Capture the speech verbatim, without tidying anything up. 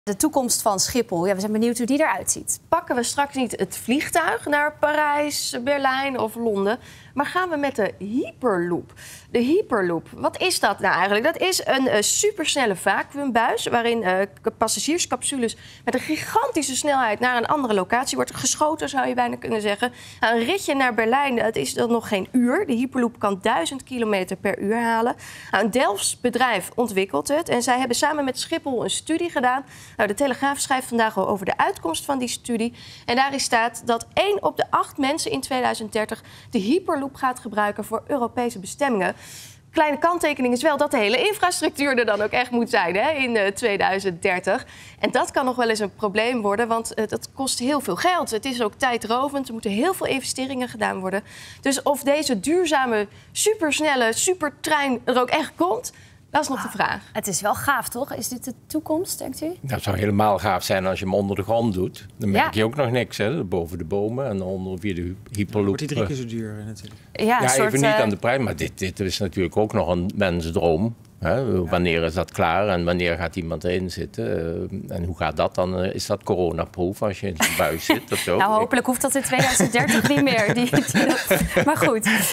De toekomst van Schiphol. Ja, we zijn benieuwd hoe die eruit ziet. Pakken we straks niet het vliegtuig naar Parijs, Berlijn of Londen, maar gaan we met de Hyperloop. De Hyperloop, wat is dat nou eigenlijk? Dat is een uh, supersnelle vacuümbuis waarin uh, passagierscapsules met een gigantische snelheid naar een andere locatie wordt geschoten, zou je bijna kunnen zeggen. Nou, een ritje naar Berlijn, dat is dan nog geen uur. De Hyperloop kan duizend kilometer per uur halen. Nou, een Delfts bedrijf ontwikkelt het en zij hebben samen met Schiphol een studie gedaan. Nou, de Telegraaf schrijft vandaag al over de uitkomst van die studie. En daarin staat dat één op de acht mensen in tweeduizend dertig de Hyperloop gaat gebruiken voor Europese bestemmingen. Kleine kanttekening is wel dat de hele infrastructuur er dan ook echt moet zijn, hè, in uh, tweeduizend dertig. En dat kan nog wel eens een probleem worden, want uh, dat kost heel veel geld. Het is ook tijdrovend, er moeten heel veel investeringen gedaan worden. Dus of deze duurzame, supersnelle supertrein er ook echt komt, dat is nog de vraag. Het is wel gaaf, toch? Is dit de toekomst, denkt u? Nou, het zou helemaal gaaf zijn als je hem onder de grond doet. Dan merk ja. je ook nog niks, hè? Boven de bomen en onder via de Hyperloop. Wordt die drie keer zo duur natuurlijk. Ja, ja soort, even niet uh... aan de prijs, maar dit, dit is natuurlijk ook nog een mensdroom. Hè? Ja. Wanneer is dat klaar en wanneer gaat iemand erin zitten? Uh, en hoe gaat dat dan? Uh, is dat coronaproof als je in zo'n buis zit of zo? Nou, hopelijk hoeft dat in tweeduizend dertig niet meer. Die, die, maar goed.